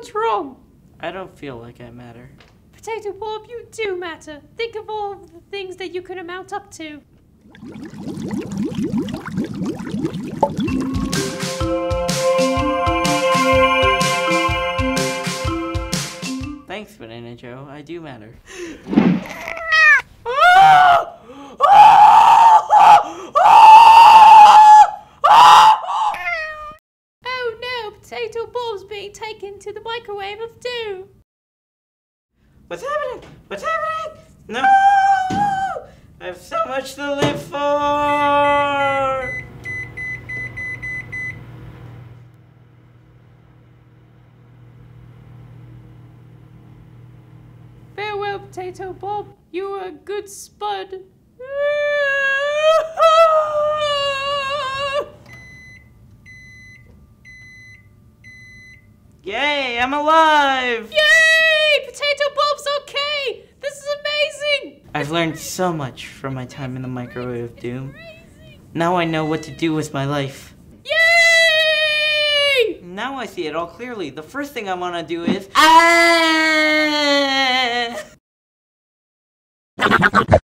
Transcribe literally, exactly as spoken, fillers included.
What's wrong? I don't feel like I matter. Potato Bob, you do matter. Think of all of the things that you could amount up to. Thanks, Banana Joe. I do matter. Oh no, Potato Bob's being taken to the microwave of doom. What's happening? What's happening? No! I have so much to live for! Farewell, Potato Bob. You were a good spud. Yay, I'm alive! Yay! Potato Bob's okay! This is amazing! I've learned so much from my time in the microwave of doom. Now I know what to do with my life. Yay! Now I see it all clearly. The first thing I want to do is... Ah!